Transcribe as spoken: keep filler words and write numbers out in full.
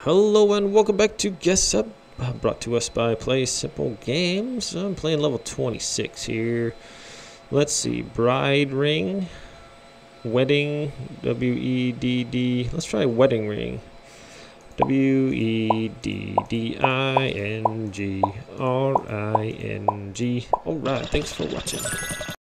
Hello and welcome back to Guessup, brought to us by Play Simple Games. I'm playing level twenty-six here. Let's see, bride ring, wedding, W E D D. Let's try wedding ring. W E D D I N G R I N G. Alright, thanks for watching.